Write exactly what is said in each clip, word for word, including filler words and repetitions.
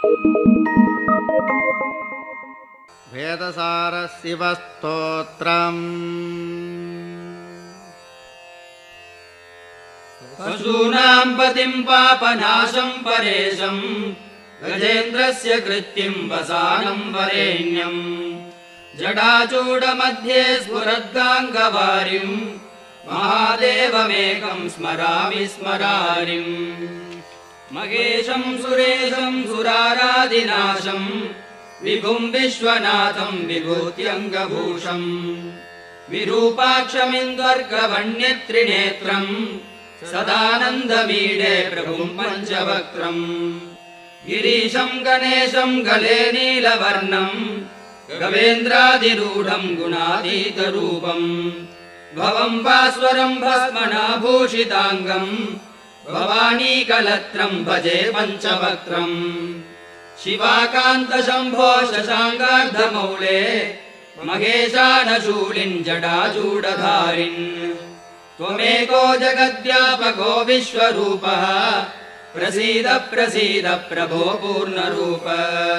Vedasara Shiva Stotram. Pasunam patim papanasham paresham Gajendrasya krityam vasanam varenyam Jadachuda madhye spuradgangavarim Mahadevamekam smarami smararim Magesham suresham suraradinasham Vibhum Vishwanatham Vibhutyangabhusham Virupaksham-indvargavanyetrinetram Sadanandamide Prabhum Panchavakram Girisham Ganesham Gale Neelavarnam Gavendradirudham Gunaditarupam Bhavam Vaswaram Bhasmana Bhushitangam Bhavani Kalatram Bhaje Panchavakram Shivakanta Shambho Shashankardhamaule Mageshana Shulin Jadajudadharin Tvameko Jagadvyapako Vishwarupaha Prasida Prasida Prabho Purnarupa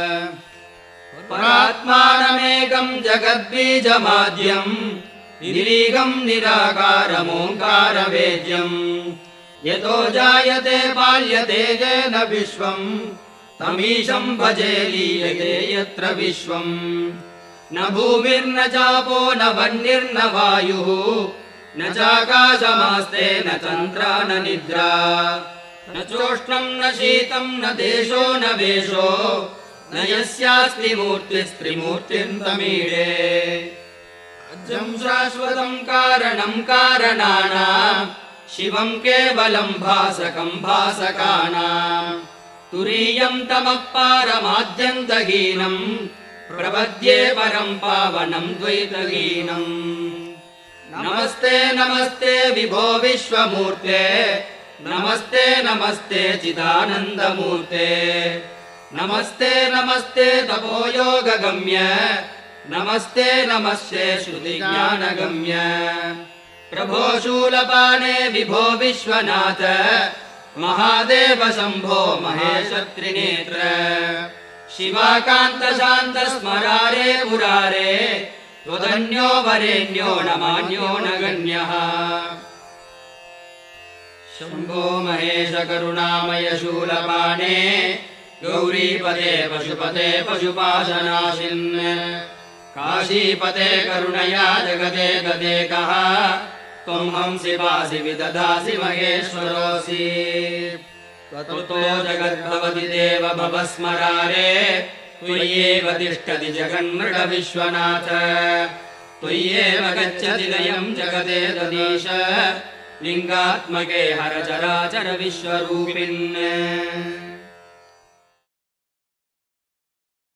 Paratmanamekam Jagadbijamadyam Nirigam Nirakaram Omkara Vedyam Yato Jayate Palyate Jena Vishwam Tamisham Bhaje Liyate Yatra Vishwam Na bhumir na chapo na vannir na vayuh Na chakashamaste na chandra na nidra Na choshnam na sheetam na desho na vesho Na yasyasti murtis trimurtim tamide Ajam shashvatam karanam karanana Shivam kevalam bhasakam bhasakana Turiyam tamapparamādyantahinam Prabhadye param pavanam dvaitahinam Namaste namaste vibho vishwamurte Namaste namaste chidanandamurte Namaste namaste tapoyoga gamya Namaste namaste shruti jnana gamya Prabho shulapane vibho vishwanatha Mahadeva Shambho Mahesha Trinetra Shivakanta Shanta Smarare Murare Tvadanyo Varenyo Namanyo Naganyaha Shambho Mahesha Karunamaya Shulapane Gauripate Pashupate Pashupashanashin Kashipate Karunaya Jagate Dadekaha Tvam hamsi pasi vidadasi maheshwarosi Tvato jagadbhavati deva bhavasmarare Tvayeva tishtati jaganmrita vishwanatha Tvayeva gacchati layam jagate dadisha Lingatmake haracharachara vishwarupin